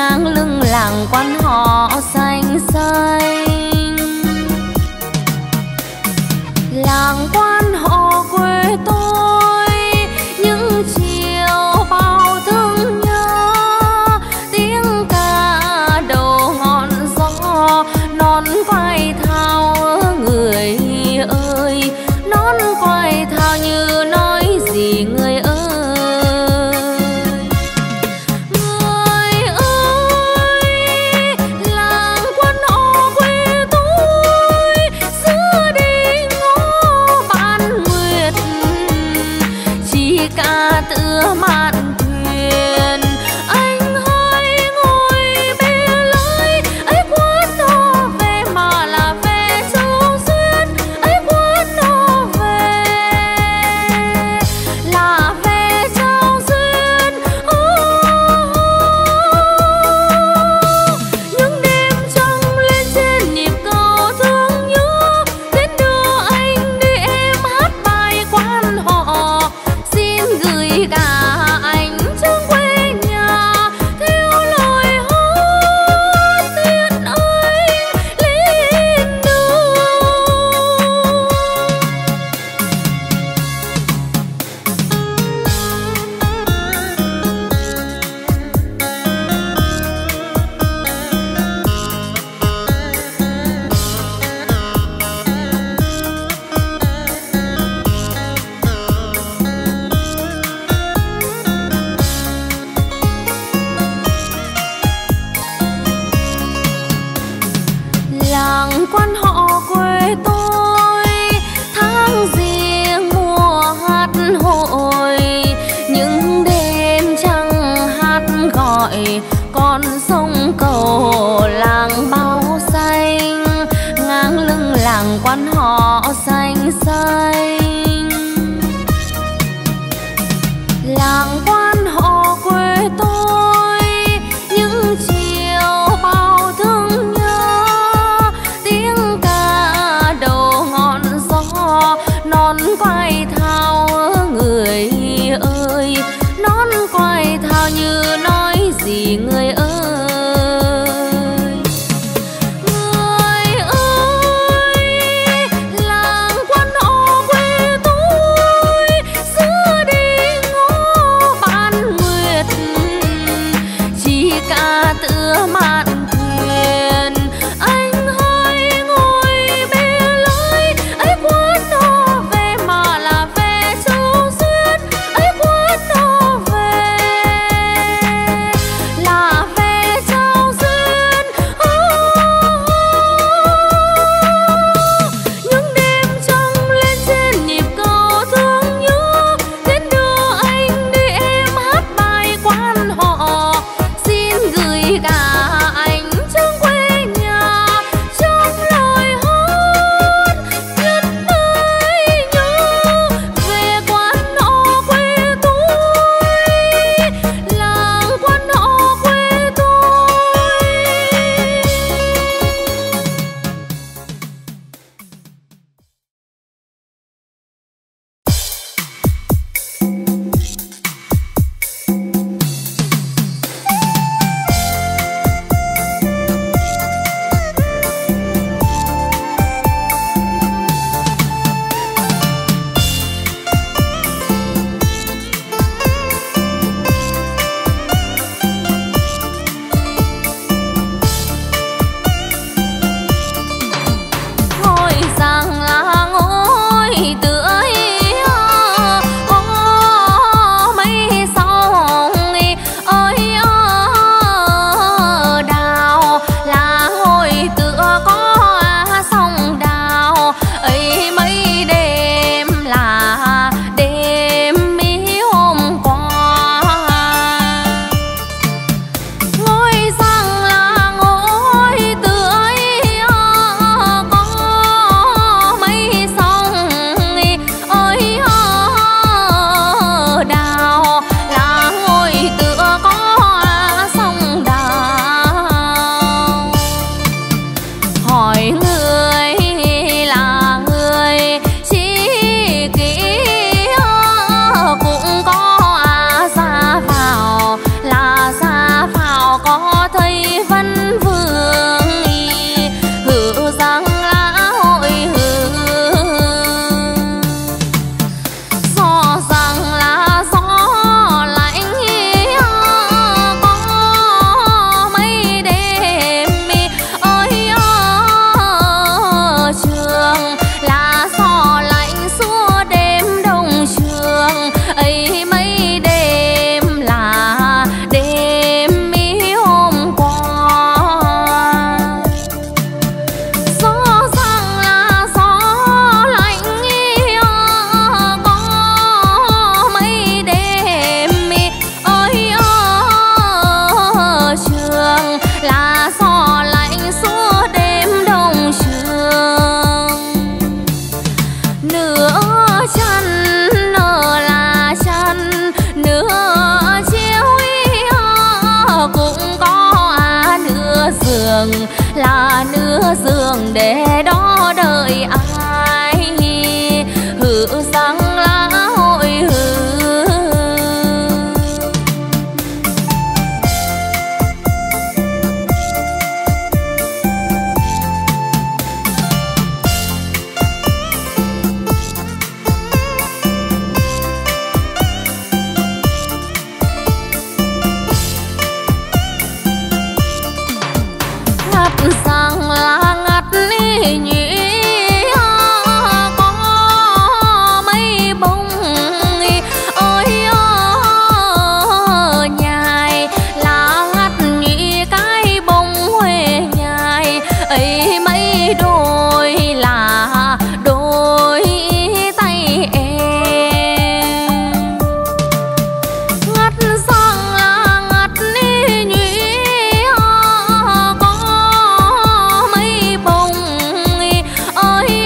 ngang lưng làng quan họ xanh xanh. Làng quan họ quê tôi những chiều bao thương nhớ, tiếng ca đầu ngọn gió non quay thao người ơi, non quay thao như nói gì người ơi. Tựa mạn thuyền anh hãy ngồi bê lối ấy, quán nó về mà là về Châu Xuyên ấy, quán nó về là về Châu Xuyên. Những đêm trăng lên trên nhịp cầu thương nhớ, đến đưa anh đi em hát bài quan họ, xin gửi cả anh trong quê nhà theo lời hát tiễn anh lên đường. Làng quan họ quê tôi tháng riêng mùa hát hội, những đêm trăng hát gọi con sông cầu làng bao xanh, ngang lưng làng quan họ xanh xanh. Làng quan họ quê tôi những chiều bao thương nhớ, tiếng ca đầu ngọn gió non quay thao người ơi, non quay thao như nói gì người ơi. Người ơi, làng quan họ quê tôi xưa đi ngô bán nguyệt, chỉ ca tựa mạn thuyền anh hãy ngồi bê lối ấy, quán nó về mà là về Châu Xuyên ấy, quán nó về là về Châu Xuyên. Những đêm trăng lên trên nhịp cầu thương nhớ, đến đưa anh đi em hát bài quan họ, xin gửi cả anh hương là nửa giường để đó đợi ai hự sáng lá hội hư. Sang lá ngắt nhị có mấy bông ơi nhài lá ngắt nhị cái bông huệ nhài ấy mấy đôi là đôi tay em ngắt sang lá ngắt nhị có mấy bông ơi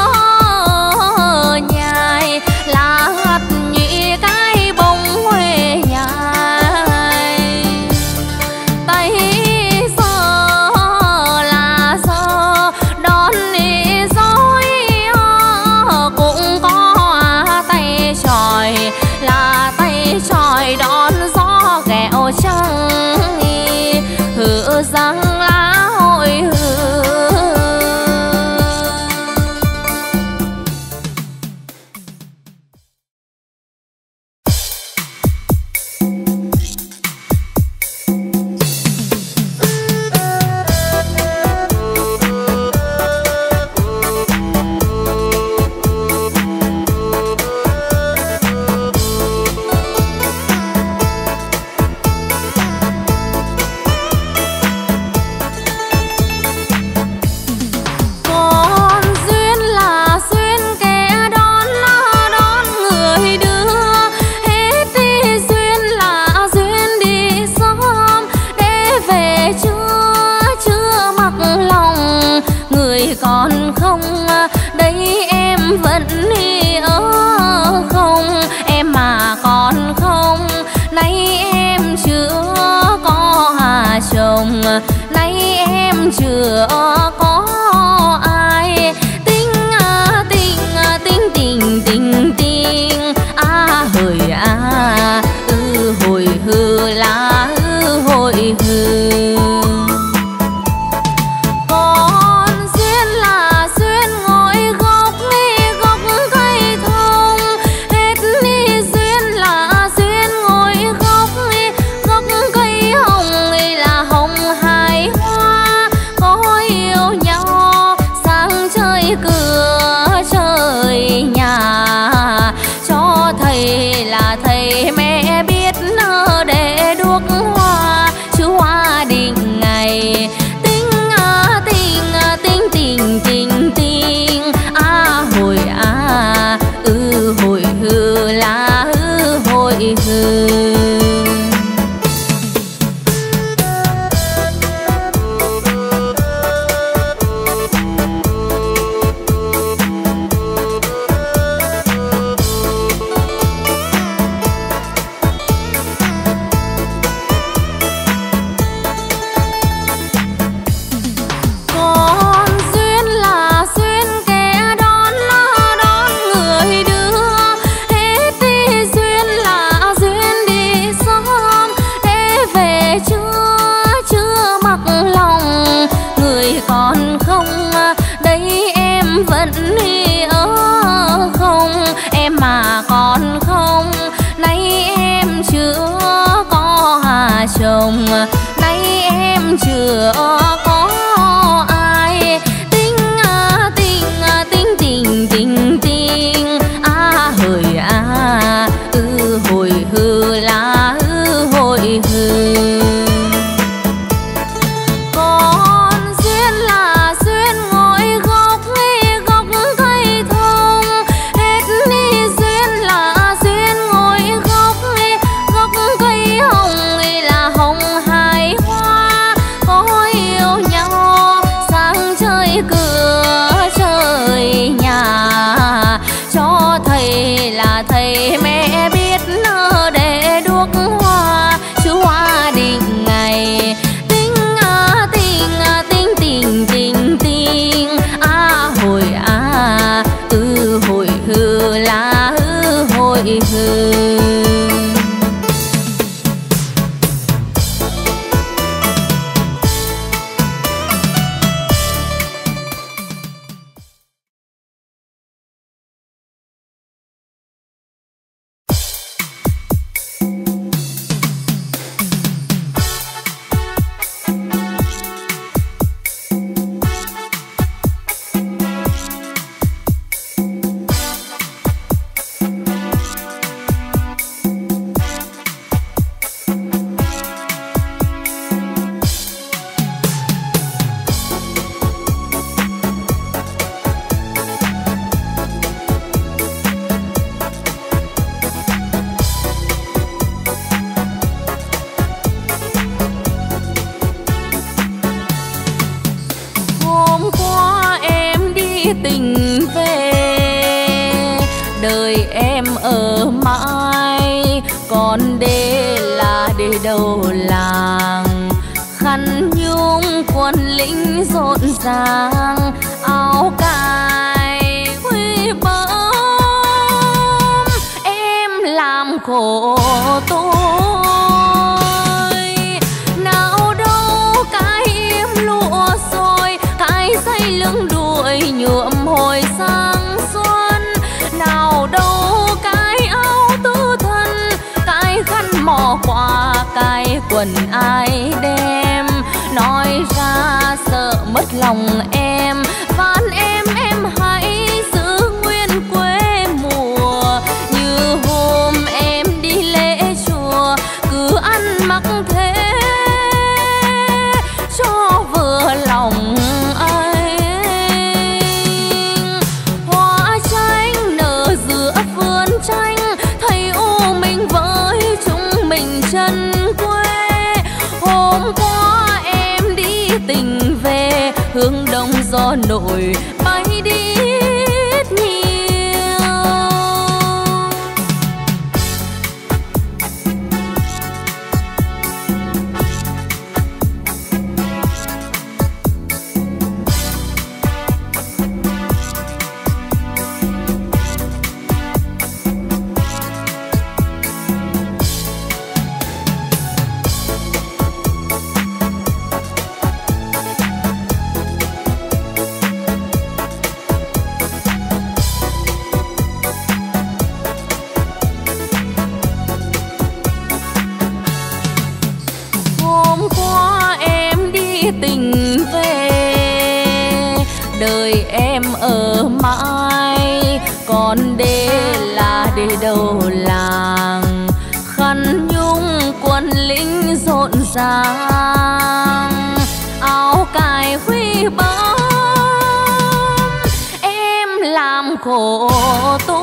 nhài lá ngắt nhị cái bông huệ nhài tay sờ là sờ đón đi dối cũng có tay tròi là tay tròi đón gió ghẹo trăng hự răng lá hội hư. Còn duyên là duyên kẻ đón người đưa hết đi duyên là duyên đi sớm để về chưa mặc lòng người còn không đấy em vẫn đi ở không em mà còn không nay em chưa có hà chồng nay em chưa có ai tình tình tình tình tình hời hồi hư lá hồi hư. Còn duyên là duyên ngồi gốc cây thông hết đi duyên là duyên ngồi gốc cây hồng là hồng hai hoa có yêu nhau sáng chơi cửa trời nhà cho thầy là thầy mẹ biết nơ để đuốc hoa chứ hoa định ngày tình tình tình tình hồi hồi hư là hồi hư. Còn duyên là duyên kẻ đón người đưa hết đi duyên là duyên đi sớm để về chưa mặc lòng người còn không đấy em vẫn đi ở không em mà còn không nay em chưa có hà chồng nay em chưa có ai tình tình tình tình hời hồi hư lá hồi hư. Còn duyên là duyên ngồi gốc cây thông hết đi duyên là duyên ngồi gốc cây hồng là hồng hai hoa có yêu để đầu làng. Khăn nhung quân lính rộn ràng, áo cài huy bóng em làm khổ tôi. Nào đâu cái yếm lụa rồi, cái dây lưng đuổi nhuộm hồi sang xuân. Nào đâu cái áo tứ thân, cái khăn mò qua, cái quần ai đem. Nói ra sợ mất lòng em, van em hãy giữ nguyên quê mùa. Như hôm em đi lễ chùa, cứ ăn mặc thế cho vừa lòng anh. Hoa chanh nở giữa vườn chanh, thấy u mình với chúng mình chân quê. Hôm qua em đi tình về, hướng đông gió nổi bay đi ít nhiều. Tình về đời em ở mãi, còn để là để đầu làng. Khăn nhung quân lính rộn ràng, áo cài huy bóng em làm khổ tôi.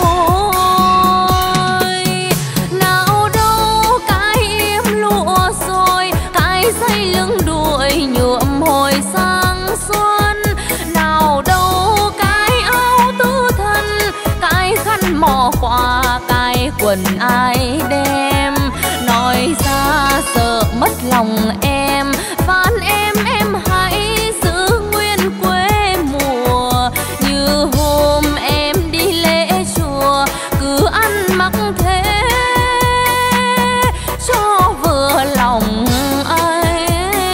Nào đâu cái yếm lụa rồi, cái dây lưng đuổi nhuộm hồi sang xuân. Nào đâu cái áo tứ thân, cái khăn mò qua, cái quần ai đem. Nói ra sợ mất lòng em, van em hãy giữ nguyên quê mùa. Như hôm em đi lễ chùa, cứ ăn mặc thế cho vừa lòng anh.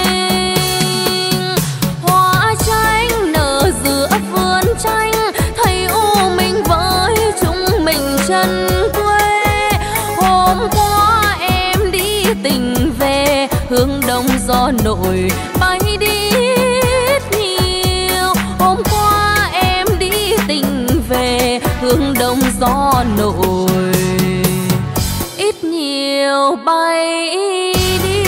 Hoa chanh nở giữa vườn chanh, thấy u mình với chúng mình chân quê. Hôm qua em đi tình về, hướng đông gió nổi bay đi ít nhiều. Hôm qua em đi tình về, hướng đông gió nổi ít nhiều bay đi.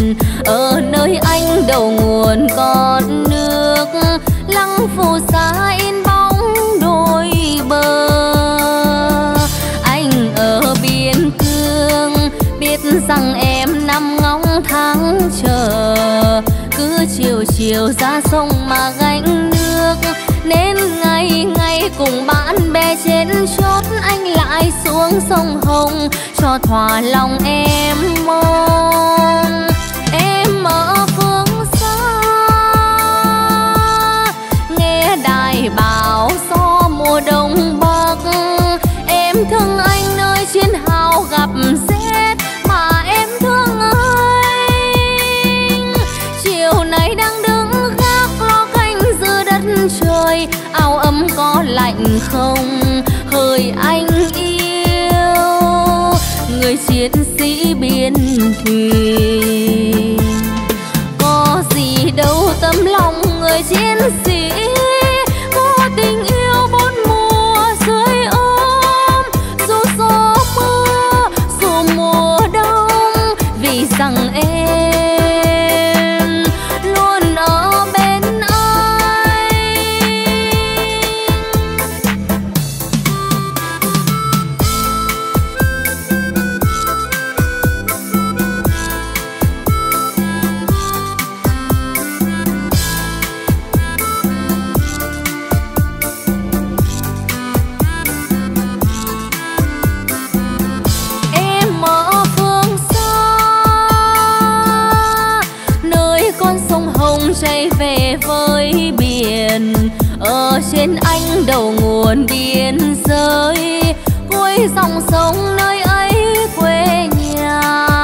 ở nơi anh đầu nguồn con nước lăng phù sa in bóng đôi bờ. Anh ở biên cương biết rằng em nằm ngóng tháng chờ, cứ chiều chiều ra sông mà gánh nước, nên ngày ngày cùng bạn bè trên chốt anh lại xuống sông Hồng cho thỏa lòng em mong. Em ở phương xa nghe đài báo gió mùa đông bắc, em thương anh nơi chiến hào gặp rét mà em thương anh. Chiều nay đang đứng gác lo canh giữa đất trời, áo ấm có lạnh không hỡi anh yêu, người chiến sĩ biên thùy. Có gì đâu tấm lòng người chiến sĩ, có tình yêu bốn mùa dưới ôm, dù gió mưa dù mùa đông, vì rằng em luôn ở bên anh. Em ở phương xa nơi con sông Hồng chảy về với biển, ở trên anh đầu nguồn biên giới, cuối dòng sông nơi ấy quê nhà.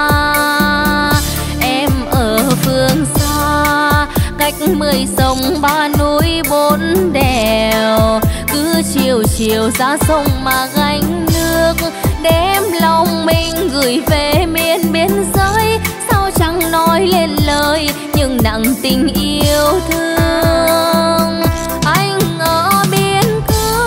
Em ở phương xa cách 10 sông 3 núi 4 đèo, cứ chiều chiều ra sông mà gánh nước, đem lòng mình gửi về miền biên giới. Sao chẳng nói lên lời nhưng nặng tình yêu thương. Anh ở biên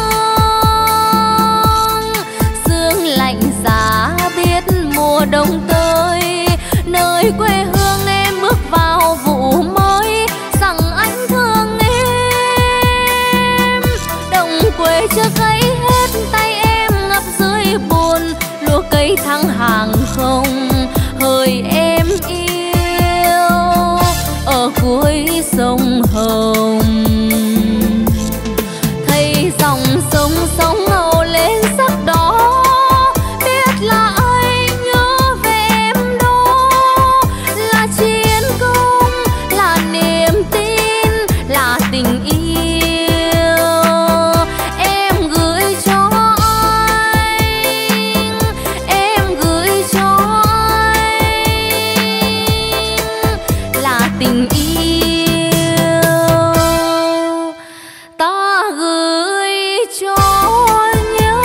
cương sương lạnh giá biết mùa đông tới, nơi quê hương em bước vào vụ mới, rằng anh thương em. Đồng quê chưa cấy hết tay em ngập dưới buồn, lúa cây thắng hàng không hỡi em yêu, ở cuối sông Hồng. Thấy dòng sông sóng âu lên sắc đỏ, biết là anh nhớ về em đó, là chiến công, là niềm tin, là tình yêu em gửi cho anh, em gửi cho anh, là tình yêu ta gửi cho nhau.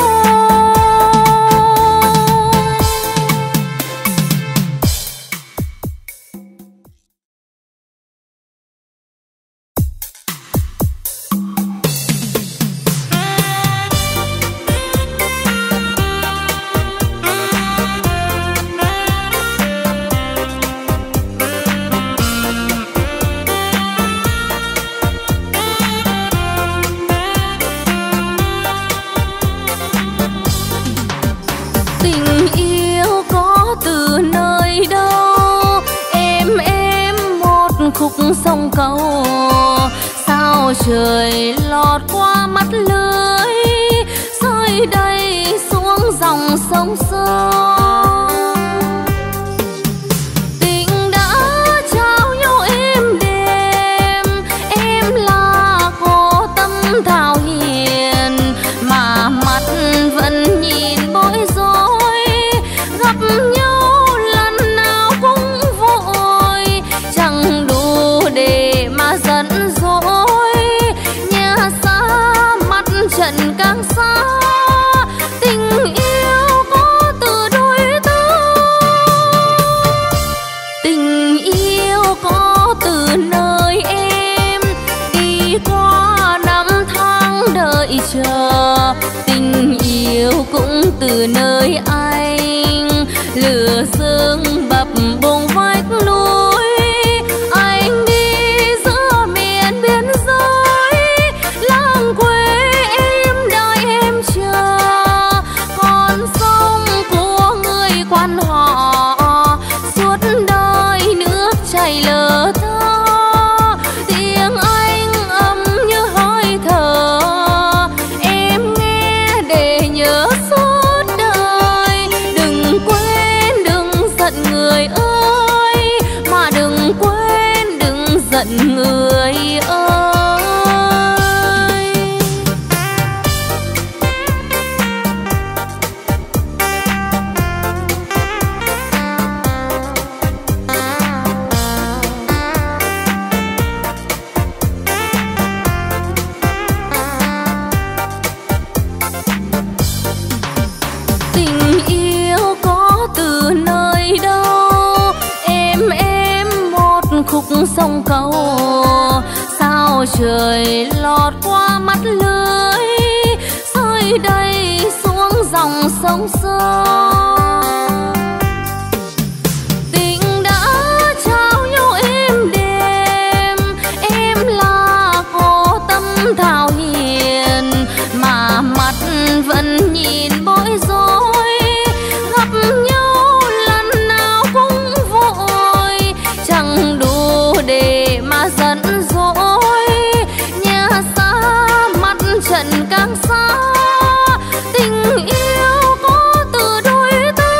Tình yêu có từ nơi đâu, em một khúc sông cầu, sao trời lọt qua mắt lưới, rơi đây xuống dòng sông sâu. Tình đã trao nhau êm đềm, em là cô tâm thảo hiền, mà mắt vẫn nhìn bối rối, gặp nhau lần nào cũng vội, chẳng đủ để mà giận dỗi. Nhà xa mặt trận càng xa, tình yêu có từ đôi ta, tình yêu có từ nơi em đi qua năm tháng đợi chờ, tình yêu cũng từ nơi anh lửa sương bập bùng vách núi, giận người ơi. Tình yêu có từ nơi đâu, em một khúc sông cầu, sao trời lọt qua mắt lưới, rơi đầy xuống dòng sông sâu. Tình đã trao nhau êm đềm, em là cô tâm thảo hiền, mà mắt vẫn nhìn bối rối, gặp nhau lần nào cũng vội, chẳng đủ để mà giận dỗi. Nhà xa mắt trận càng xa, tình yêu có từ đôi ta.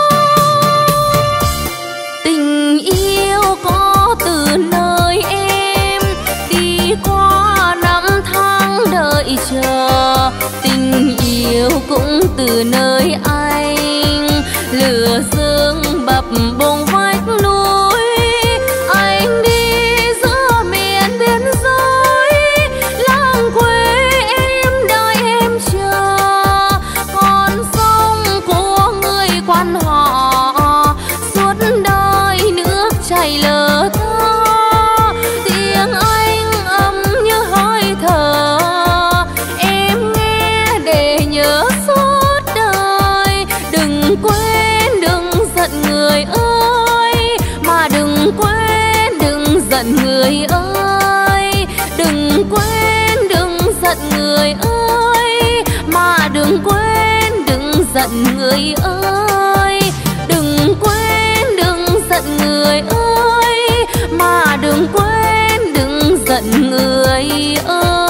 Tình yêu có từ nơi em đi qua năm tháng đợi chờ, tình yêu cũng từ nơi anh lửa sương bập bùng vách núi. Anh đi giữa miền biên giới, làng quê em đợi em chờ, con sông của người quan họ suốt đời nước chảy lờ thơ. Tiếng anh ấm như hơi thở, em nghe để nhớ suốt đời. Đừng quên đừng giận người ơi, mà đừng quên đừng giận người ơi. Đừng quên đừng giận người ơi, mà đừng quên đừng giận người ơi. Đừng quên đừng giận người ơi, mà đừng quên đừng giận người ơi.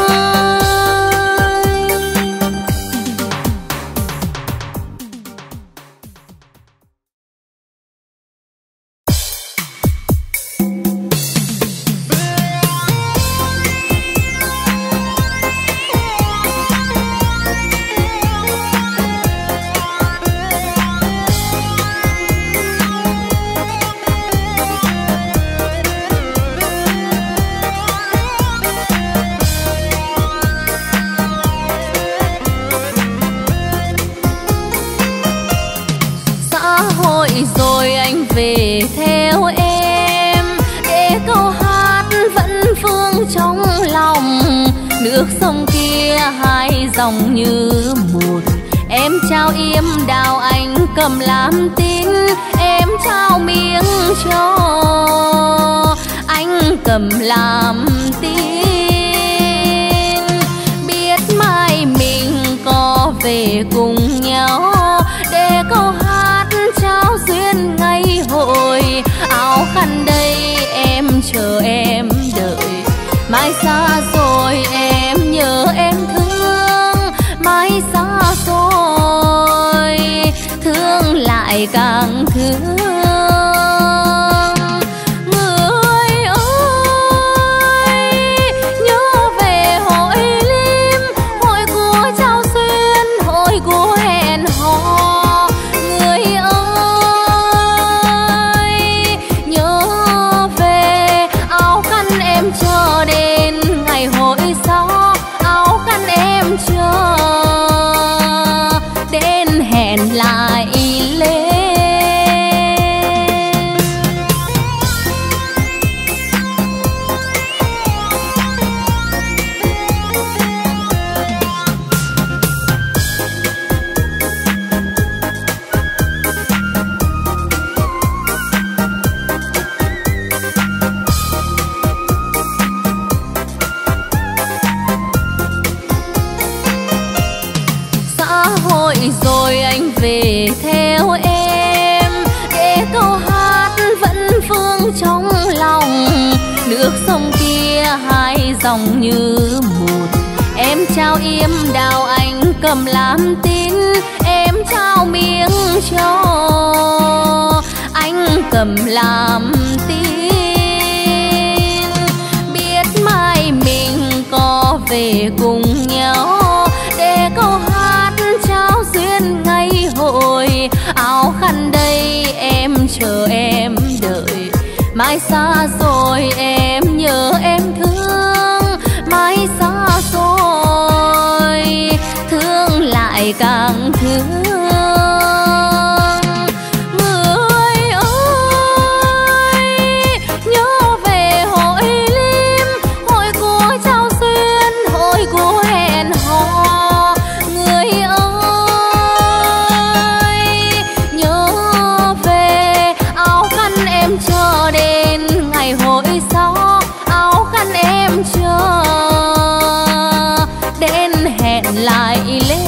Rồi anh về theo em, để câu hát vẫn vương trong lòng. Nước sông kia hai dòng như một, em trao yếm đào anh cầm làm tín. Em trao miếng cho anh cầm làm tín. Biết mai mình có về cùng nhau, để câu hát trao duyên ngày hội. Áo khăn đây em chờ em đợi, mai xa rồi em nhớ em thương. Mai xa rồi thương lại càng thương. Người ơi nhớ về hội lim, hội của trao duyên, hội của hẹn hò. Người ơi nhớ về áo khăn em chờ đến ngày hội sau. Áo khăn em chờ đến hẹn lại lên. Rồi anh về theo em, để câu hát vẫn vương trong lòng. Nước sông kia hai dòng như một, em trao yếm đào anh cầm làm tín. Em trao miếng cho anh cầm làm tín. Mai xa rồi em nhớ em thương, mai xa rồi thương lại càng thương. Người ơi nhớ về hội lim, hội của Trao Xuyên, hội của hẹn hò. Người ơi nhớ về áo khăn em chờ đến ngày hội sau, áo khăn em chờ đến hẹn lại lên.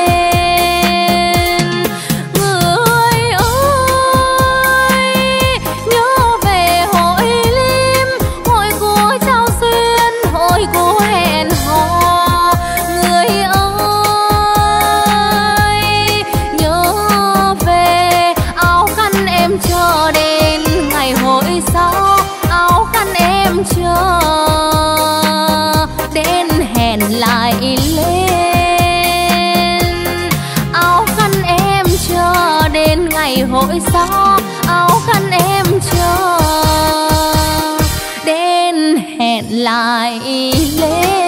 Người ơi nhớ về hội lim, hội của Trao Xuyên, hội của hẹn hò. Người ơi nhớ về áo khăn em chờ đến ngày hội sau, áo khăn em chờ đến hẹn lại lên. Áo khăn em chờ đến ngày hội sau, áo khăn em chờ đến hẹn lại lên.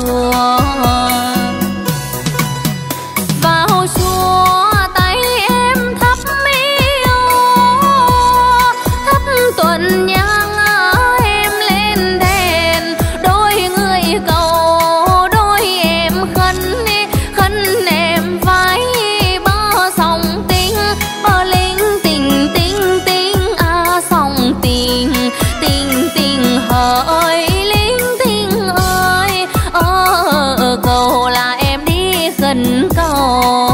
chùa. Vào chùa tay em thắp yêu, thắp tuần nhang em lên đèn, đôi người cầu đôi em khấn, khấn em vai bờ sông tình, bờ linh tình tình tình à sông tình tình tình hỡi linh tình ơi, cầu là em đi khấn cầu.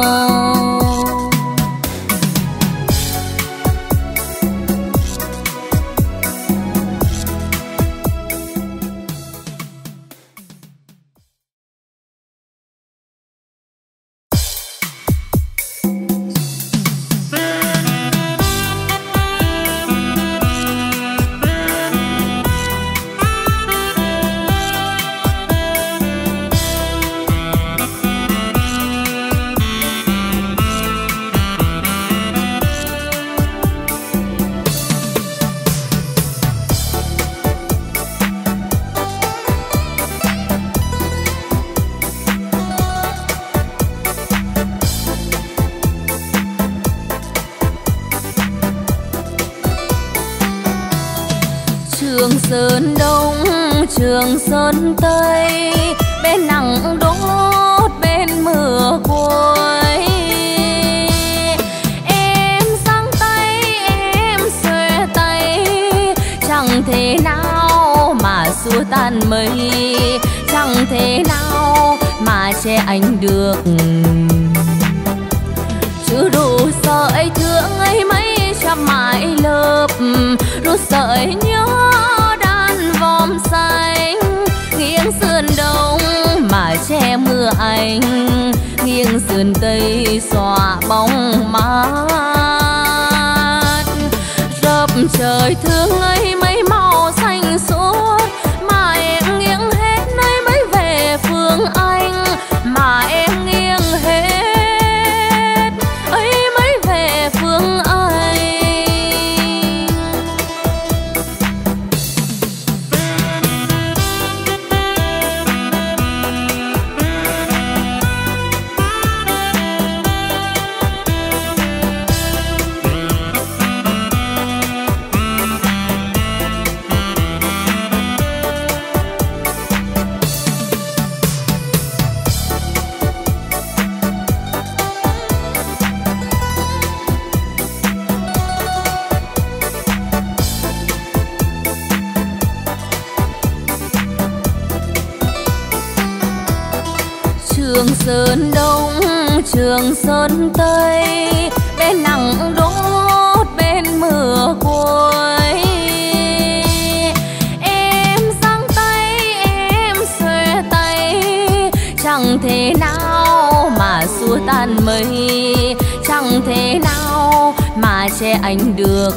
Trường Sơn Đông, Trường Sơn Tây, bên nắng đốt bên mưa cuối. Em giang tay, em xuề tay, chẳng thể nào mà xua tan mây, chẳng thể nào mà che anh được. Chứ đủ sợi thương ấy mấy trăm mãi lớp, đủ sợi nhớ đan vòm xanh, nghiêng sườn đông mà che mưa anh, nghiêng sườn tây xòa bóng mát. Rập trời thương ấy mấy màu xanh suốt, mà em nghiêng hết nơi mới về phương anh, mà em nghiêng hết ấy mới về phương anh. Trường Sơn Đông, Trường Sơn Tây, bên nắng đốt bên mưa cuối. Em giang tay, em xuề tay, chẳng thể nào mà xua tan mây, chẳng thể nào mà che anh được.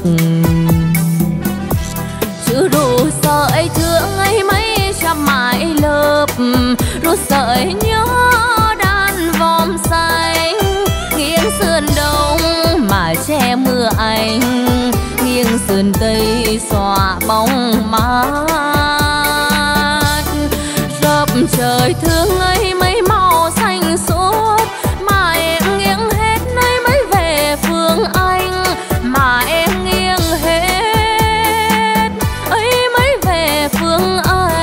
Chứ đủ sợi thương ấy mấy trăm mãi lớp, đủ sợi nhớ đan vòm xanh, nghiêng sườn đông mà che mưa anh, nghiêng sườn tây xòa bóng mát. Rập trời thương ấy mấy màu xanh suốt, mà em nghiêng hết nơi mới về phương anh, mà em nghiêng hết ấy mới về phương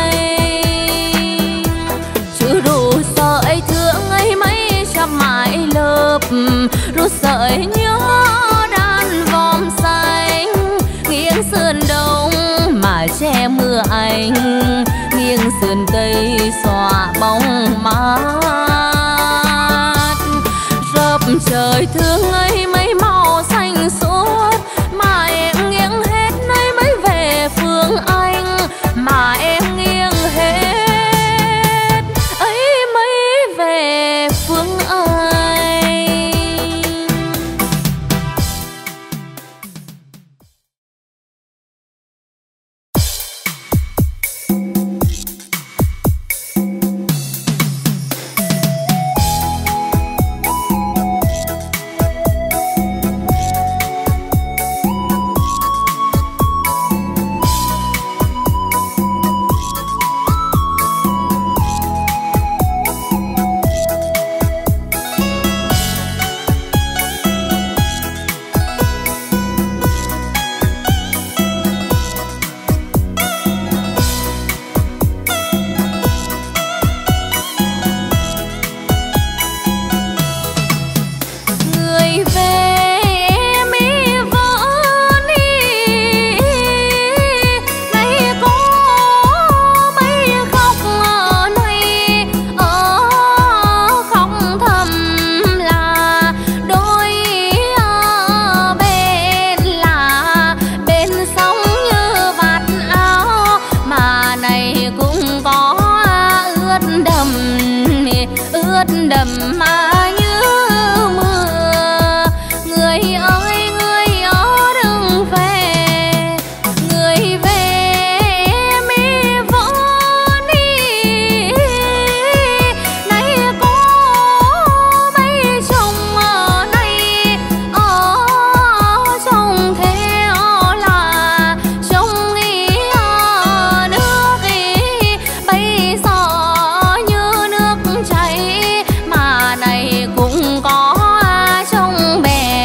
anh. Chứ đủ sợi thương ấy mấy trăm mãi lớp, đủ sợi nhớ đan vòm xanh, nghiêng sườn đông mà che mưa anh, nghiêng sườn tây xòa bóng mát. Rập trời thương ấy mấy màu xanh suốt, mà em nghiêng hết nơi mới về phương anh, mà em nghiêng hết ấy mới về phương anh. ướt đẫm mà như mưa. Người ơi người ở đừng về, người về em vẫn đi. Nay có mấy chồng ở đây ở chồng thế là chồng ý ở nước ý bây giờ như nước chảy, mà này cũng có trong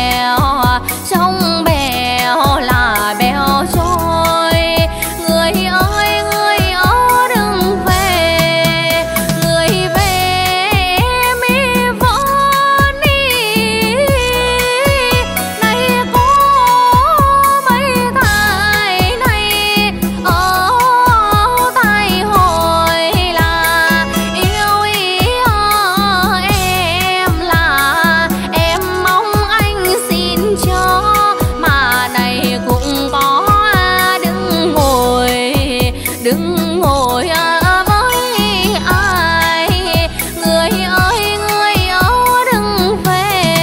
bèo là bèo trôi. Người ơi người ở đừng về, người về em vẫn đi. Nay có mấy thai này ở tai hồi là yêu ý em, là em mong anh xin cho, mà này cũng có đừng ngồi với ai. Người ơi người ở đừng về.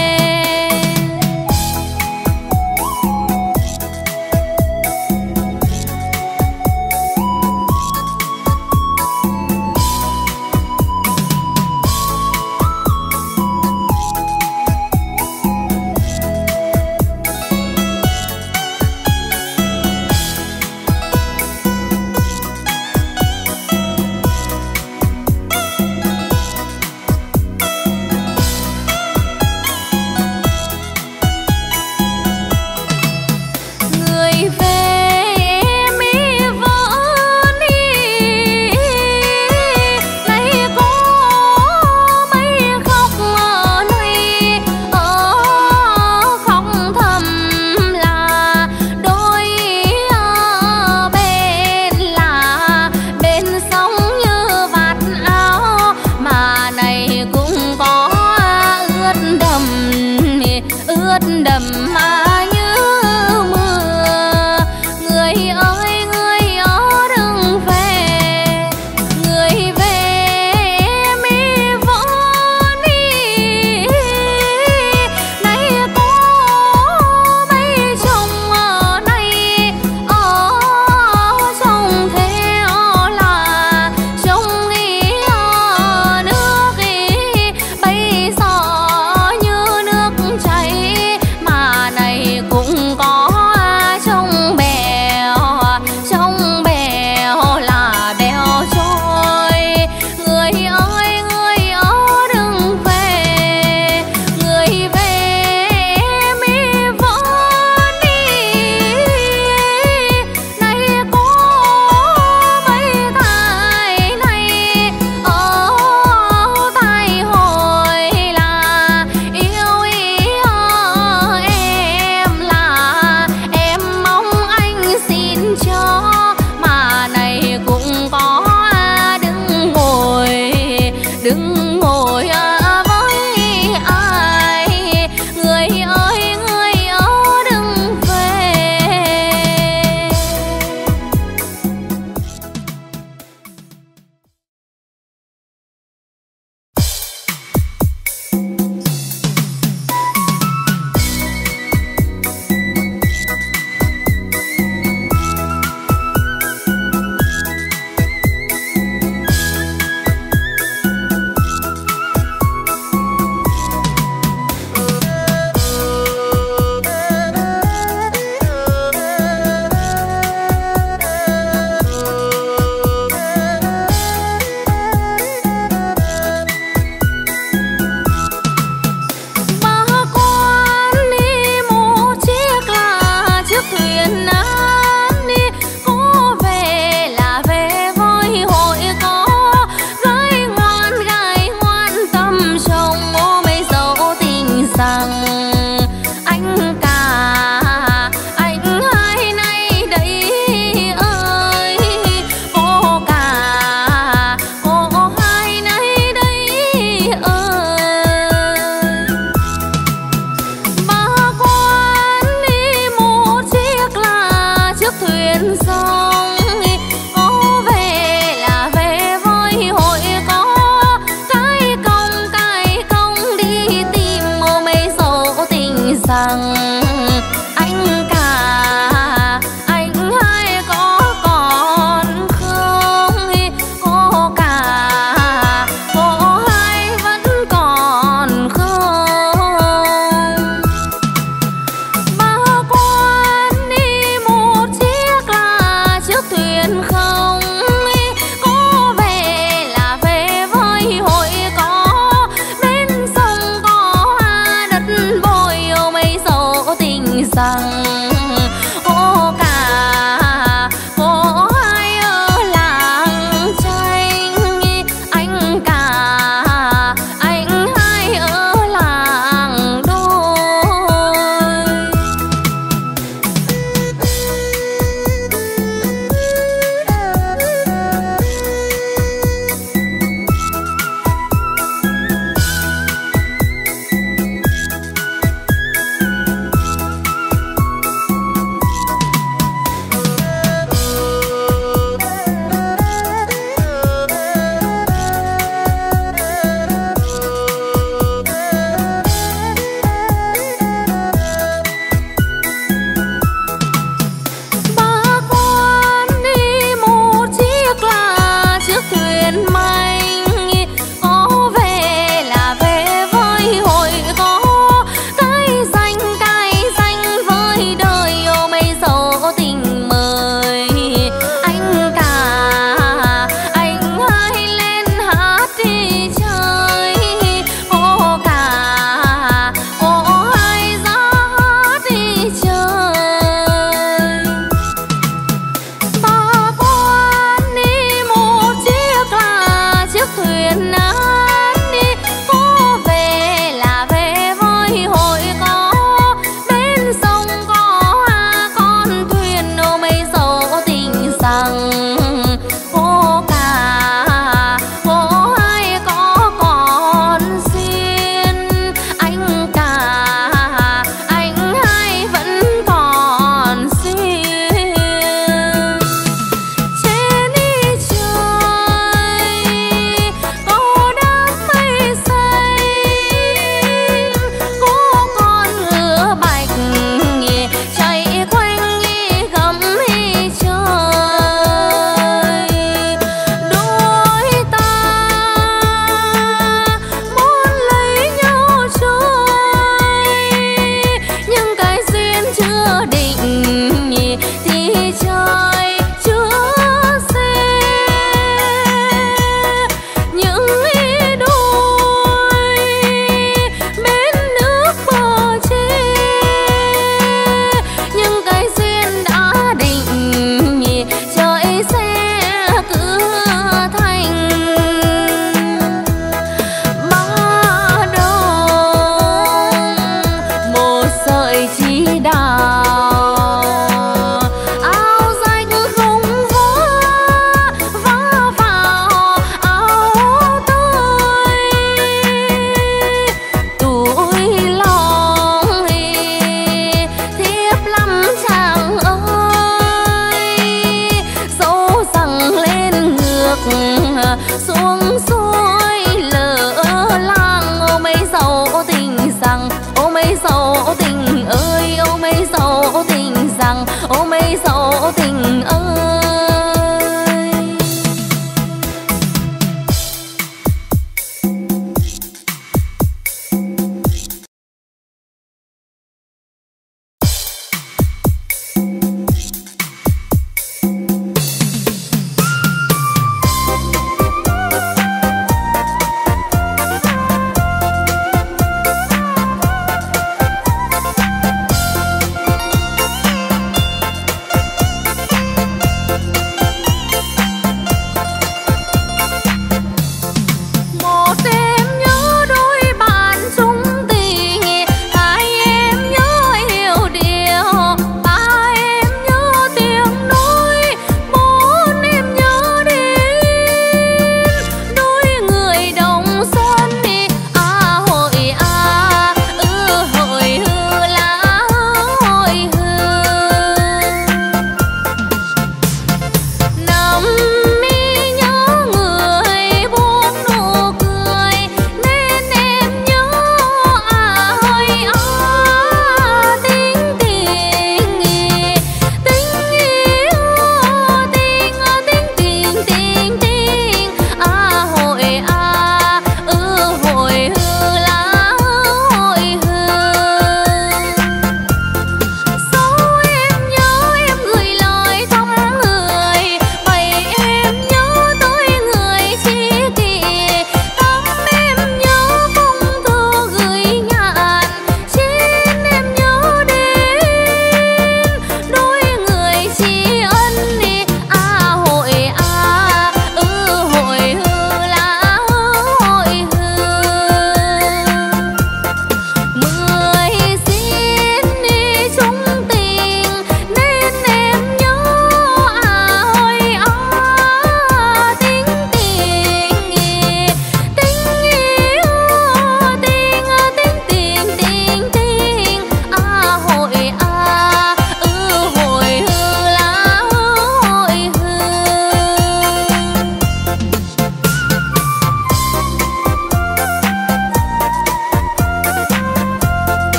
xuống suối lỡ làng. Ô mấy sầu tình rằng, ô mấy sầu tình ơi, ô mấy sầu tình rằng, ô mấy sầu tình ơi.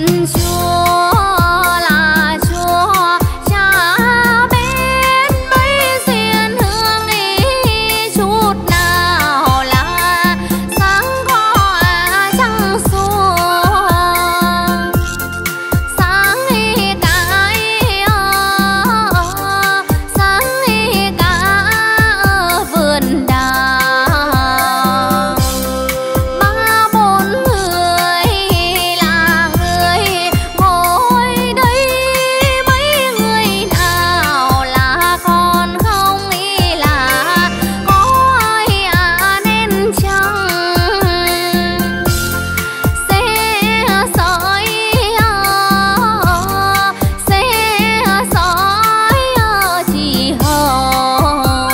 thiên chúa là chúa cha bên mấy xiên hương đi chút nào là sáng có trăng xuống sáng cả sáng cả vườn đào ba bốn người là người ngồi đây mấy người nào là con không nghĩ là có ai nên chăng xe sỏi chỉ hồng.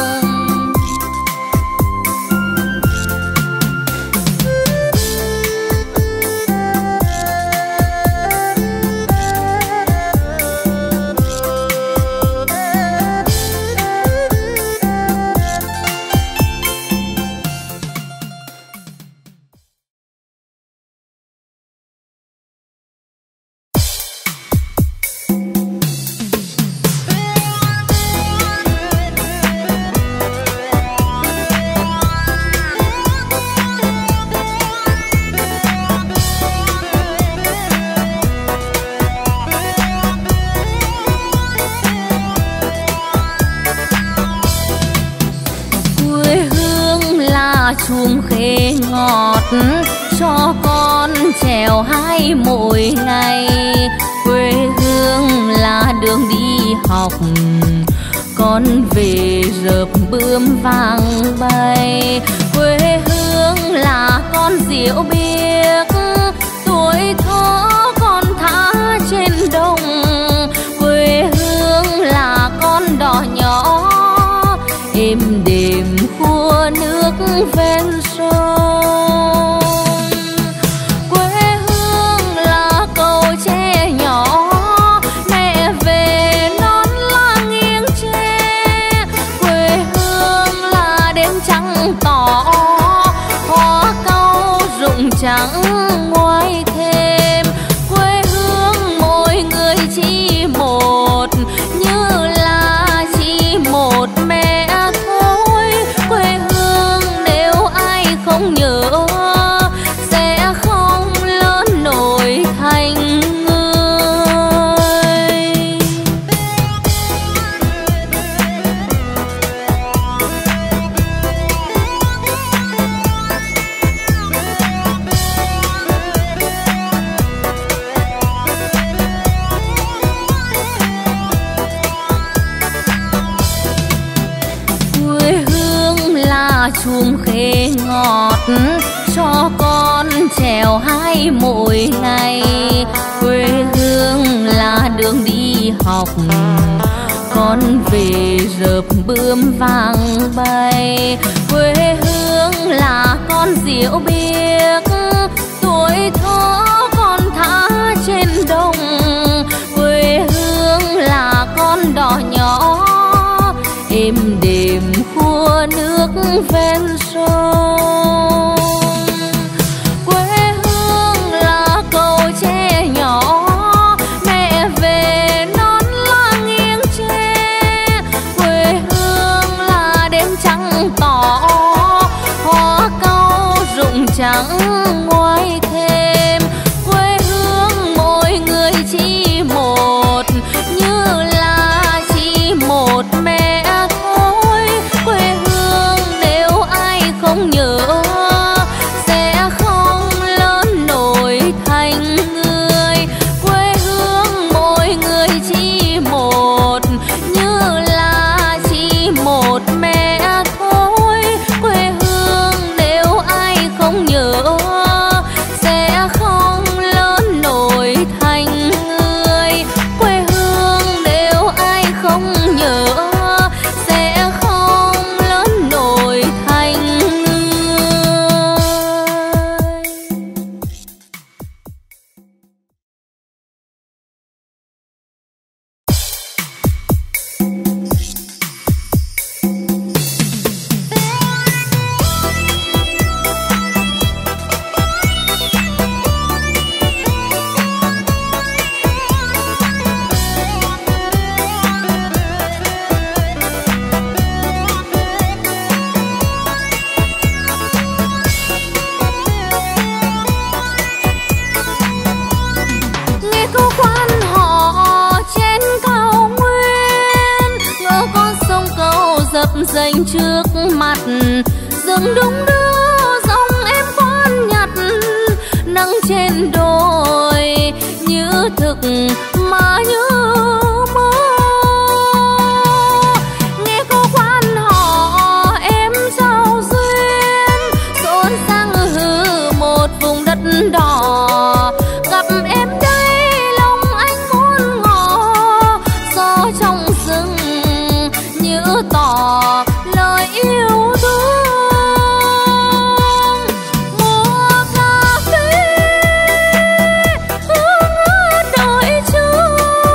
Quê hương là chuông khế ngọt cho con trèo hai mỗi ngày. Quê hương là đường đi học con về rợp bướm vàng bay. Quê hương là con diệu biếc tuổi thơ con thả trên đồng. Quê hương là con đò nhỏ êm đềm khua nước ven sông. Quê hương là cầu tre nhỏ mẹ về non la nghiêng tre. Quê hương là đêm trắng tỏ hoa cau rụng trắng ngoài thêm. Quê hương mỗi người chỉ một như là chỉ một mẹ thôi. Quê hương nếu ai không nhớ sẽ không lớn nổi thành người. Quê hương là chuông khế ngọt cho con trèo hai mỗi ngày. Quê hương là đường đi học con về rợp bướm vàng bay. Quê hương là con diệu biếc tuổi thơ con thả trên đồng. Quê hương là con đò nhỏ êm đềm khua nước ven sông. Quê hương là cầu tre nhỏ mẹ về non la nghiêng tre. Quê hương là đêm trắng tỏ hoa cau rụng trắng ngoài thêm. Quê hương mỗi người chỉ một như là chỉ một mẹ thôi. Quê hương nếu ai không nhớ sẽ không lớn nổi thành người. Quê hương mỗi người chỉ một như là chỉ một mẹ thôi. Quê hương nếu ai không nhớ dành trước mặt, rừng đung đưa dòng em khoan nhặt, nắng trên đồi như thực mà như mơ. Nghe cô quan họ em trao duyên, xôn sang hư một vùng đất đỏ. Gặp em đây lòng anh muốn ngỏ, gió trong rừng như tỏ lời yêu thương. Mùa cà phê hương ớt đợi chờ,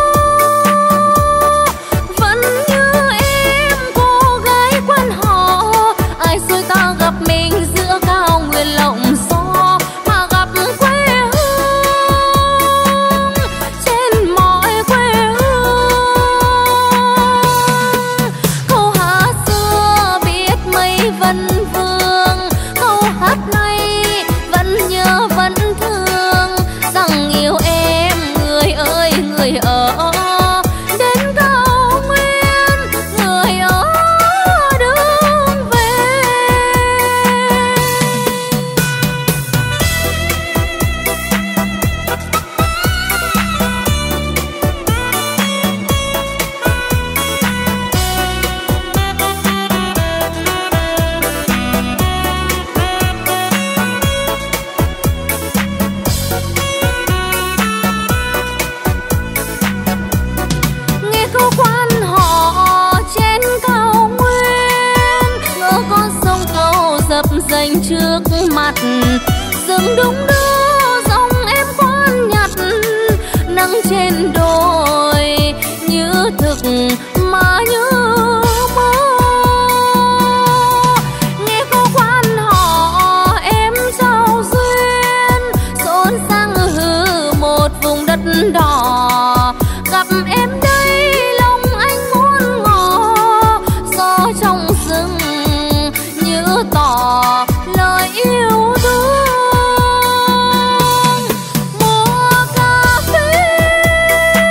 vẫn như em cô gái quan họ. Ai xui ta gặp mình giữa cao nguyên lộng gió, mà gặp quê hương trên mọi quê hương. Câu hát xưa biết mấy vân vương, câu hát này vẫn nhớ vẫn thương, rằng yêu em người ơi người ở đến cao nguyên, người ở đường về. Nghe câu quan họ trên cao nguyên, ngỡ con sông cầu dập dành trước mặt, rừng đung đưa dòng em khoan nhặt, nắng trên đồi như thực mà như mơ. Nghe câu quan họ em trao duyên, xôn sang hư một vùng đất đỏ. Gặp em đây lòng anh muốn ngỏ, gió trong rừng như tỏ lời yêu thương. Mùa cà phê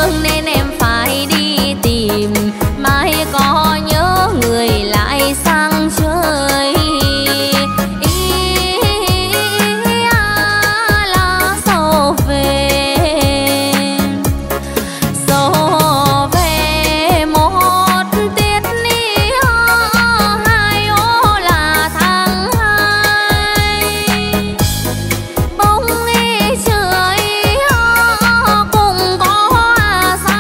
thương nên em phải đi tìm, mai có nhớ người lại sang chơi. Là sầu về một tiết ni hai ô là tháng hai, bông trời cùng có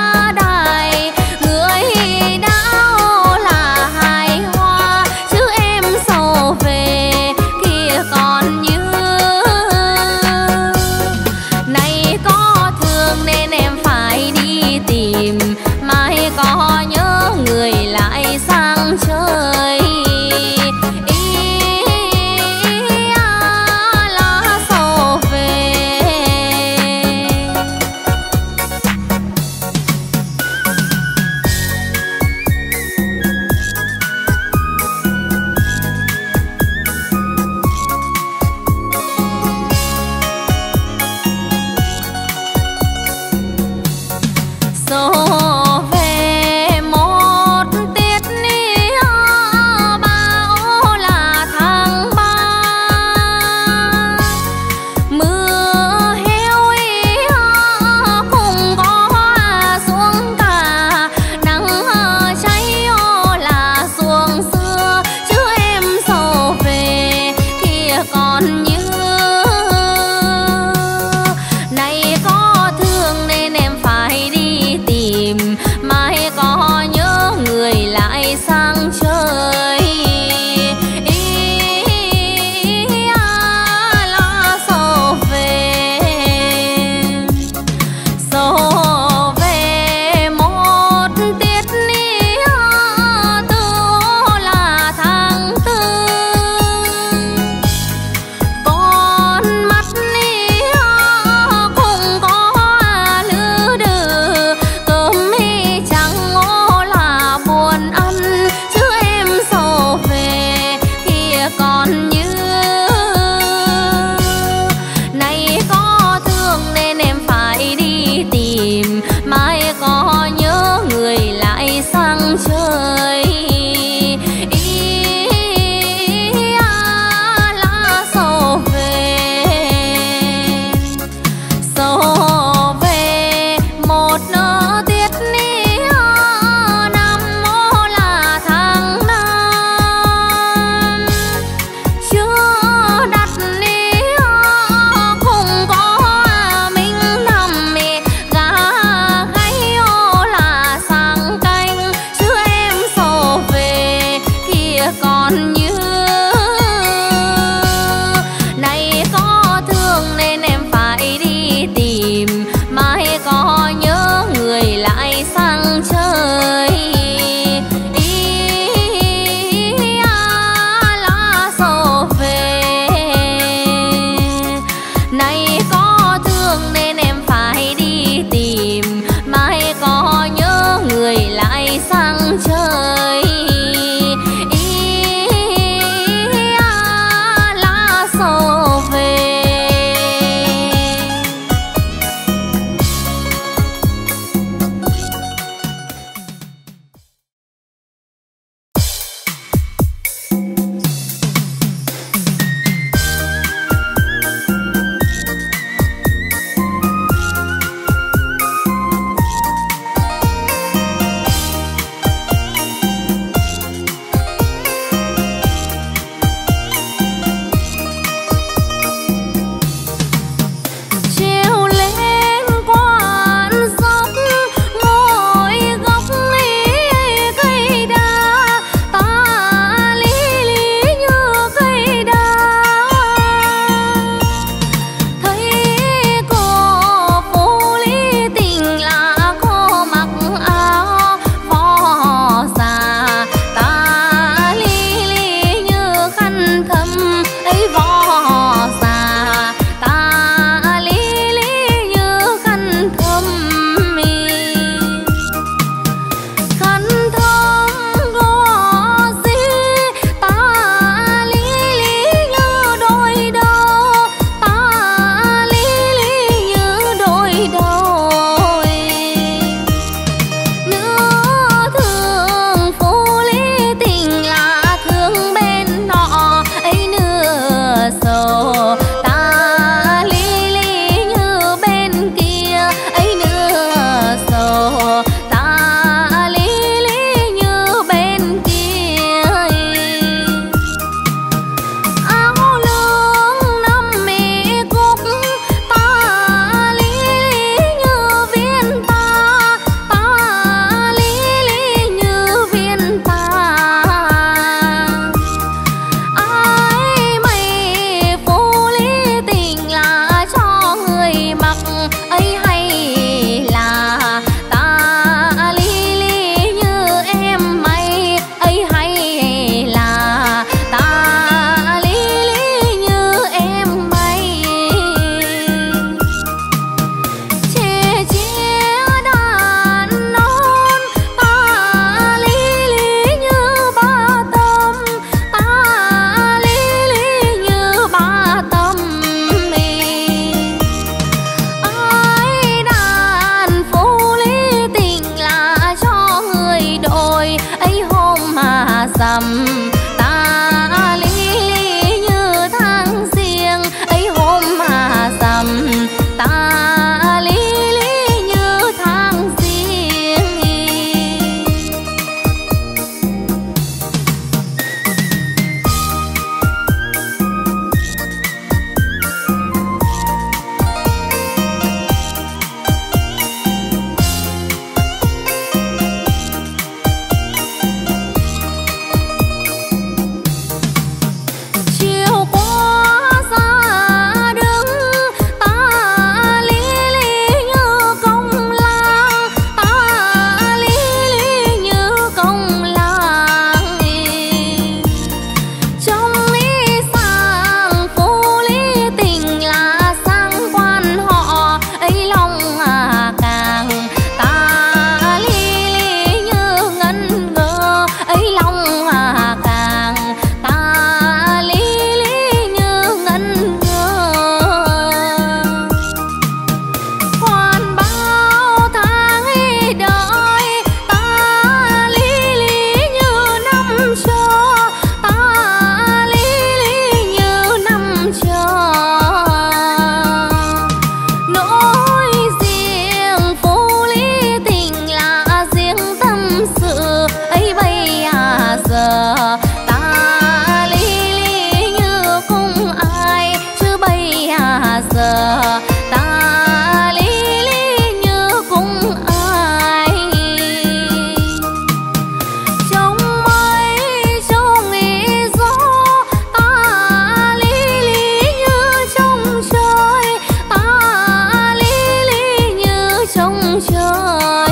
trời.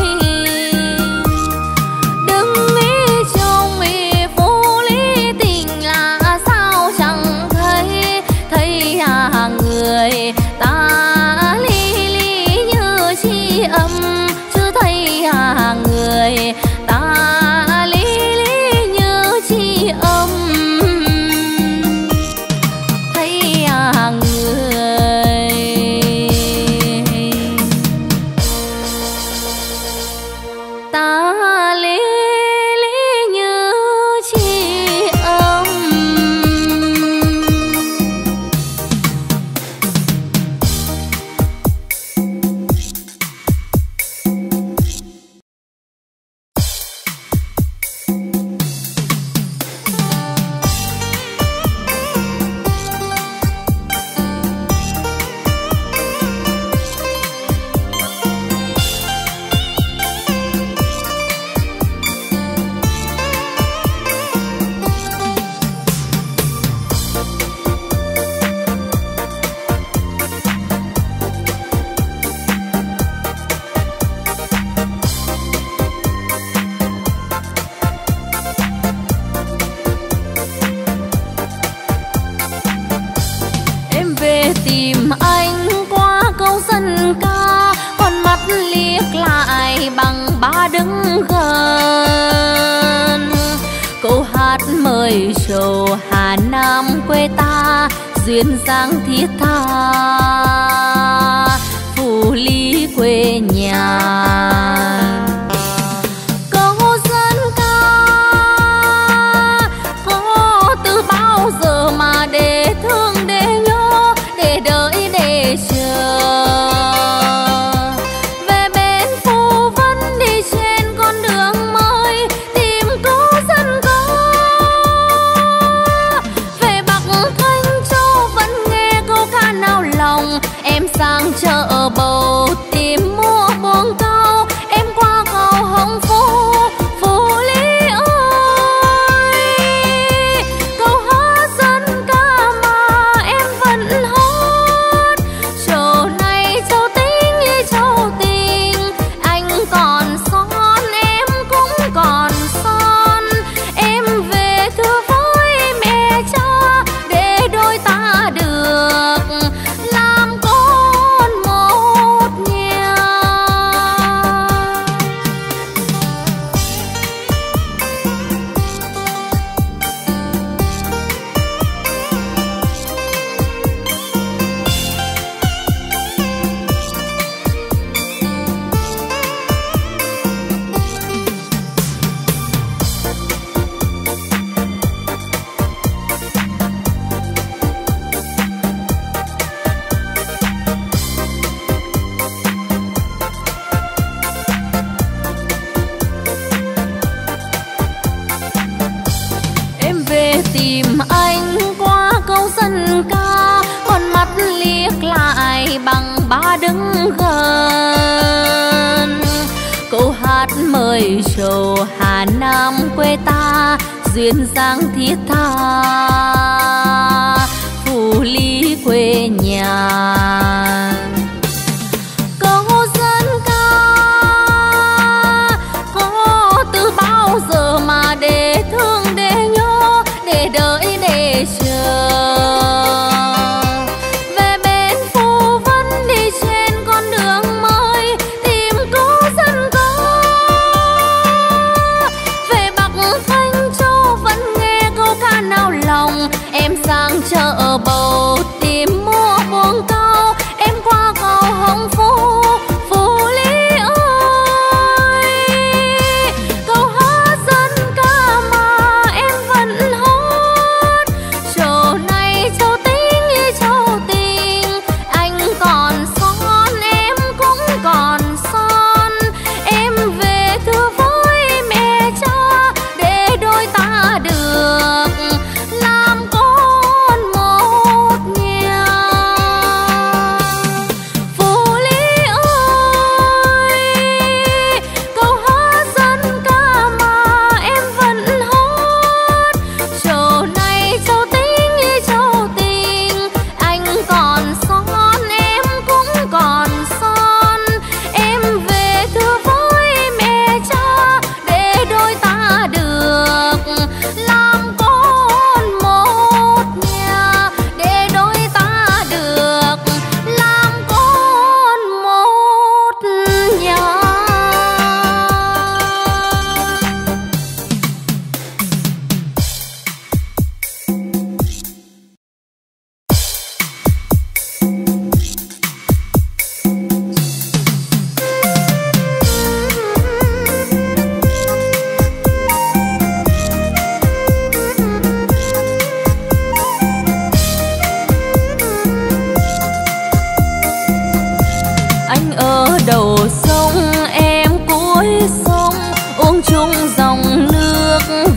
Đừng nghĩ chồng ý vô lý tình là sao chẳng thấy, thấy người ta ly ly như chi âm, chứ thấy người ta ly ly như chi âm. Thấy người ta ly ly như chi âm. Em về tìm anh qua câu dân ca, con mắt liếc lại bằng ba đứng gần. Câu hát mời trầu Hà Nam quê ta, duyên dáng thiết tha Phù Lý quê nhà. Câu dân ca có từ bao giờ mà để thương để nhớ, để đợi để chờ. Về bên Phù Vân đi trên con đường mới, tìm cô dân ca. Về Bắc Thanh Châu vẫn nghe câu ca nao lòng, em sang chợ Bầu tìm mua buông cao, em qua cầu Hồng Phú, Phú Lý ơi. Câu hát dân ca mà em vẫn hát, châu này châu tính như châu tình, anh còn son em cũng còn son. Em về thưa với mẹ cha để đôi ta được làm con một nhà. Em về tìm anh qua câu dân ca, con mắt liếc lại bằng ba đứng gần. Câu hát mời trầu Hà Nam quê ta, duyên dáng thiết tha Phù Lý quê nhà. Câu dân ca có từ bao giờ mà để thương để nhớ, để đợi để chờ. Về bên Phù Vân đi trên con đường mới, tìm cô dân ca. Về Bắc Thanh Châu vẫn nghe câu ca nao lòng, em sang chợ Bầu tìm mua buông cao, em qua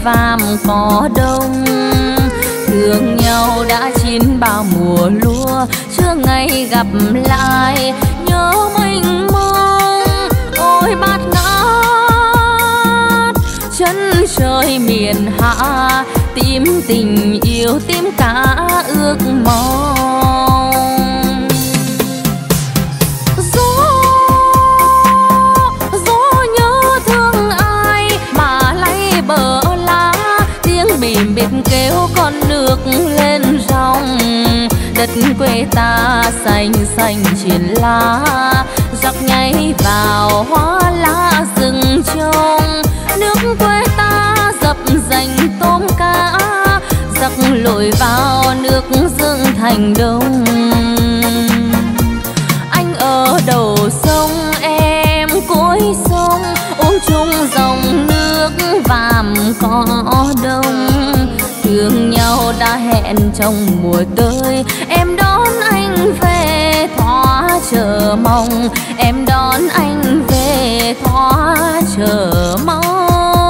vàm có đông. Thương nhau đã chín bao mùa lúa, chưa ngày gặp lại nhớ mênh mông. Ôi bát ngát chân trời miền hạ, tím tình yêu tím cả ước mong. Gió nhớ thương ai mà lay bờ lá, tiếng bìm bịt kêu con nước lên ròng. Đất quê ta xanh xanh trên lá, giặc nhảy vào hoa lá rừng trông. Nước quê ta dập dành tôm cá, giặc lội vào nước dựng thành đông. Anh ở đầu sông em cuối sông, uống chung dòng nước vàm có đông. Thương nhau đã hẹn trong mùa tới, em đón anh về thỏa chờ mong. Em đón anh về thỏa chờ mong.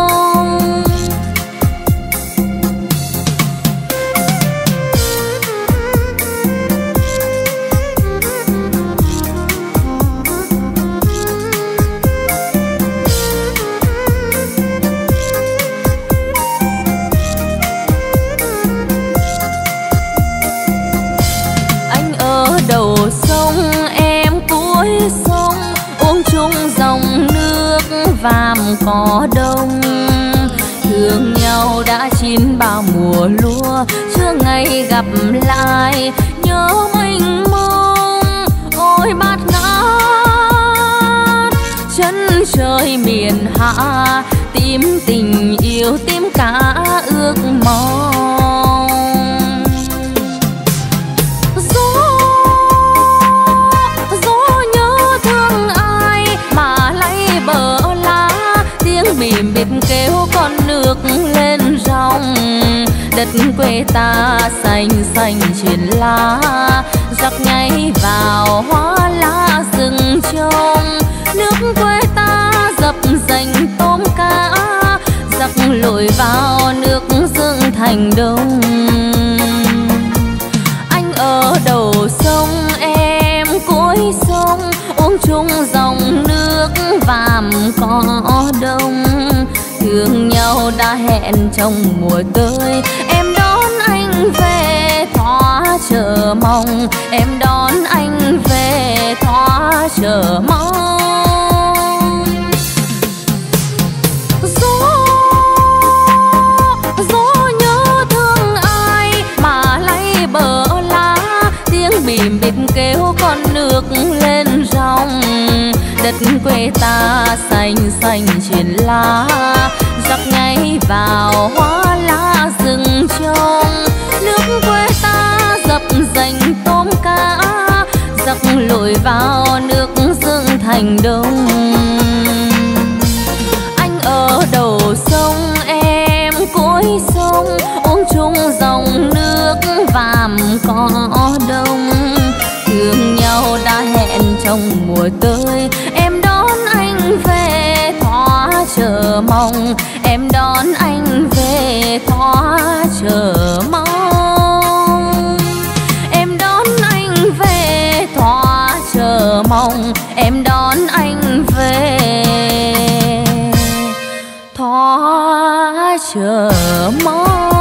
Đầu sông em cuối sông, uống chung dòng nước vàm có đông. Thương nhau đã chín bao mùa lúa, chưa ngày gặp lại nhớ mênh mông. Ôi bát ngát chân trời miền hạ, tím tình yêu tím cả ước mong. Mìm bịt kêu con nước lên ròng. Đất quê ta xanh xanh trên lá, giặc nhảy vào hoa lá rừng trông. Nước quê ta dập dành tôm cá, giặc lội vào nước dựng thành đông. Anh ở đầu sông em cuối sông, uống chung dòng nước vàm có đông. Thương nhau đã hẹn trong mùa tới, em đón anh về thỏa chờ mong. Em đón anh về thỏa chờ mong. Gió nhớ thương ai mà lay bờ lá, tiếng bìm bịt kêu con nước lên ròng. Đất quê ta xanh xanh trên lá, giặc nhảy vào hoa lá rừng trông. Nước quê ta dập dành tôm cá, giặc lội vào nước dựng thành đông. Anh ở đầu sông em cuối sông, uống chung dòng nước vàm có đông. Thương nhau đã hẹn trong mùa tới, em đón anh về thỏa chờ mong. Em đón anh về thỏa chờ mong. Em đón anh về thỏa chờ mong. Em đón anh về thỏa chờ mong.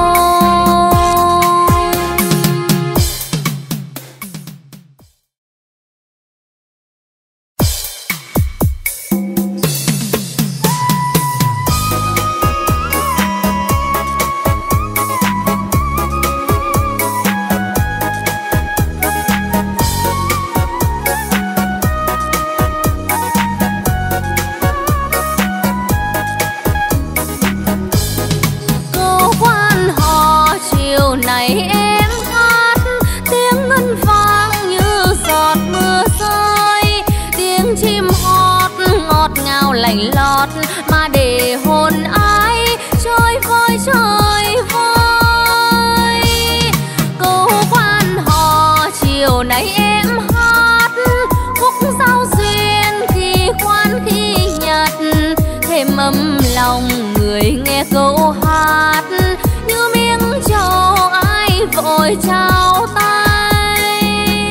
Lành lót mà để hồn ai chơi vơi chơi vơi. Câu quan hò chiều nay em hát, khúc giao duyên khi khoan khi nhật, thêm ấm lòng người nghe câu hát. vội trao tay.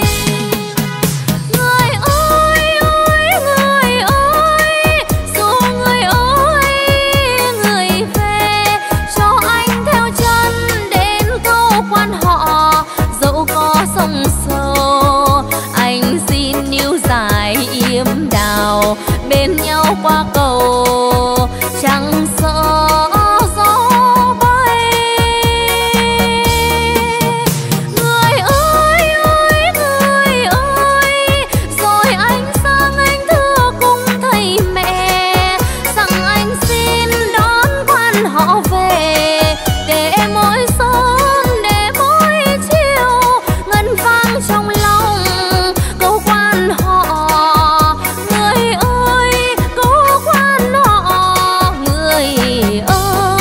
Người ơi ơi người ơi, dù người ơi người về, cho anh theo chân đến câu quan họ. Dẫu có sông sâu anh xin níu dài yếm đào, bên nhau qua cầu chẳng sợ gió bay. Người ơi ơi người ơi, rồi anh sang anh thưa cùng thầy mẹ rằng anh xin đón quan họ về, để mỗi sớm để mỗi chiều ngân vang trong lòng câu quan họ. Người ơi câu quan họ, người ơi.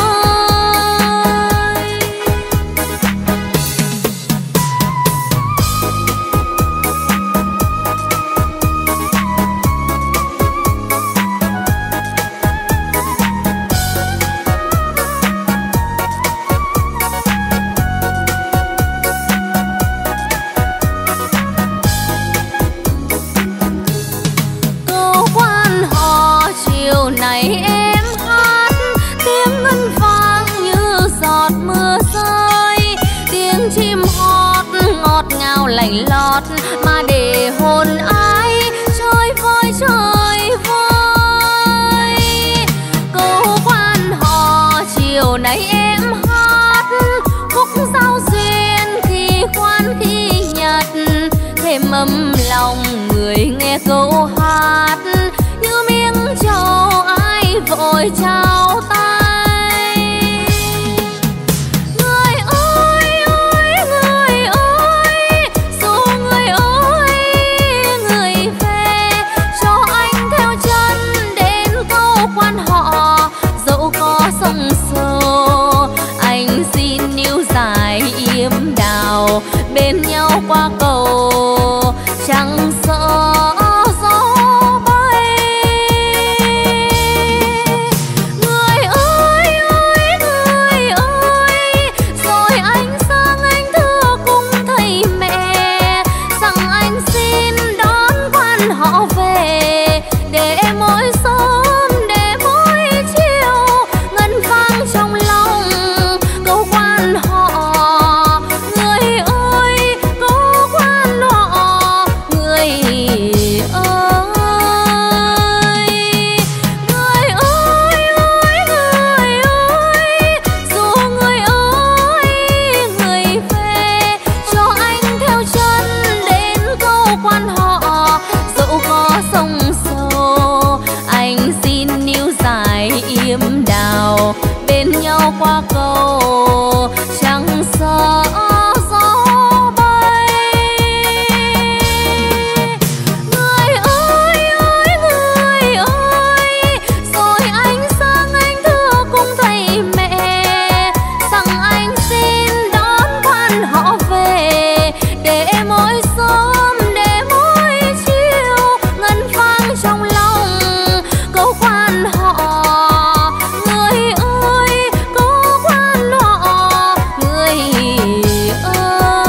Câu quan họ chiều này em hát, tiếng ngân vang như giọt mưa rơi, tiếng chim hót ngọt ngào lành lót, mà để hồn ai chơi vơi chơi vơi. Câu quan họ chiều này em hát, khúc giao duyên khi khoan khi nhật, thêm ấm lòng người nghe câu hát, như miếng trầu ai vội trao tay. Người ơi ơi người ơi, dù người ơi người về, cho anh theo chân đến câu quan họ. Dẫu có sông sâu anh xin níu dài yếm đào, bên nhau qua cầu chẳng sợ gió bay. Người ơi ơi người ơi, rồi anh sang anh thưa cùng thầy mẹ rằng anh xin đón quan họ về, để mỗi sớm để mỗi chiều ngân vang trong lòng câu quan họ. Người ơi câu quan họ, người ơi. Người ơi ơi người ơi, dù người ơi người về, cho anh theo chân đến câu quan họ. Dẫu có sông sâu anh xin níu dài yếm đào, bên nhau qua cầu chẳng sợ gió bay. Người ơi ơi người ơi, rồi anh sang anh thưa cùng thầy mẹ rằng anh xin đón quan họ về, để mỗi sớm để mỗi chiều ngân vang trong lòng câu quan họ. Người ơi câu quan họ, người ơi.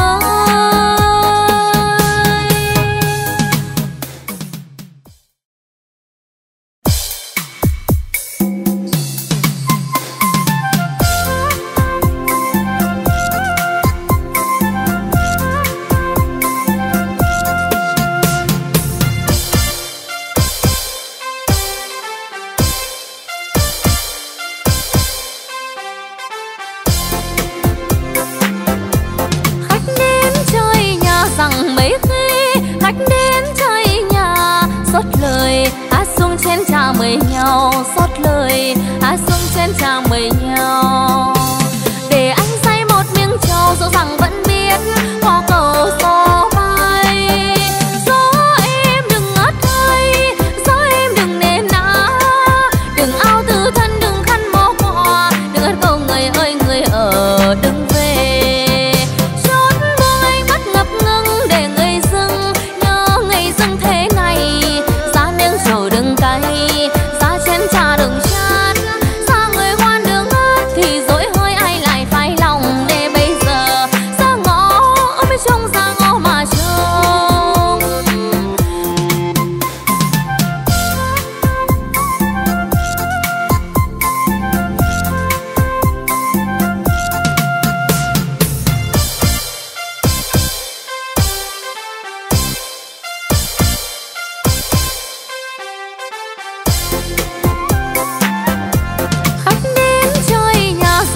Khách đến chơi nhà rằng mấy khi khách đến chơi nhà, xót lời hát xuống chén trà mời nhau, xót lời hát xuống chén trà mời nhau. Để anh say một miếng trầu dẫu rằng vẫn biết qua cầu gió bay. Gió em đừng ngất hơi, gió em đừng nề nã, đừng ao tư thân đừng khăn mò quà, đừng ớt cầu người ơi người ở đừng về. Chốn buông anh mắt ngập ngừng để người dưng nhớ ngày dưng thế này. Giá miếng trầu đừng cay, giá chén trà đừng chát, giá người ngoan đừng ớt thì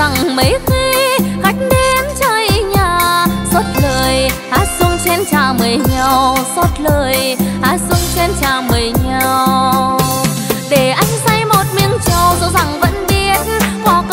rằng mấy khi khách đến chơi nhà, xót lời hát xuống chén trà mời nhau, xót lời hát xuống chén trà mời nhau. Để anh say một miếng trầu dẫu rằng vẫn biết có